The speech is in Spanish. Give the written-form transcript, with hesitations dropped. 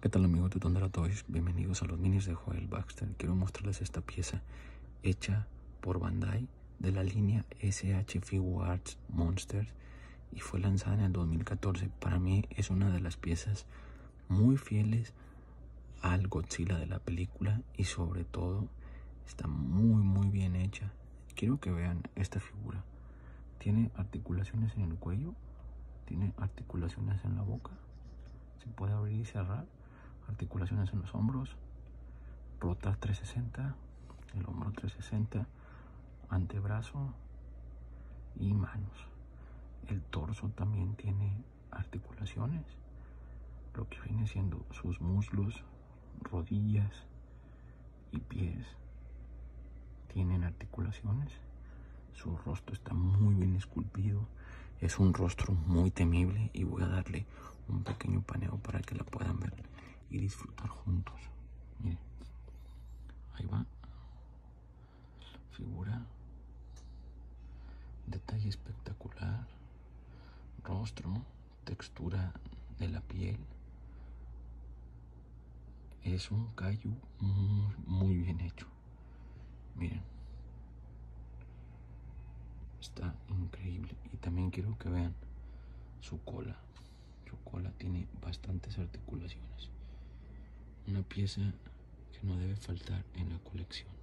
¿Qué tal, amigos de Thunder Toys? Bienvenidos a los minis de Joel Baxter. Quiero mostrarles esta pieza hecha por Bandai de la línea SH Figuarts Monsters y fue lanzada en el 2014. Para mí es una de las piezas muy fieles al Godzilla de la película y sobre todo está muy bien hecha. Quiero que vean esta figura. Tiene articulaciones en el cuello, tiene articulaciones en la boca, se puede abrir y cerrar, articulaciones en los hombros, rotar 360, el hombro 360, antebrazo y manos. El torso también tiene articulaciones, lo que viene siendo sus muslos, rodillas y pies tienen articulaciones. Su rostro está muy bien esculpido, es un rostro muy temible y voy a darle un pequeño paneo para que la puedan ver y disfrutar juntos. Miren, ahí va, figura, detalle espectacular, rostro, textura de la piel. Es un kaiju muy bien hecho. Miren, está increíble. Y también quiero que vean su cola. Su cola tiene bastantes articulaciones. Una pieza que no debe faltar en la colección.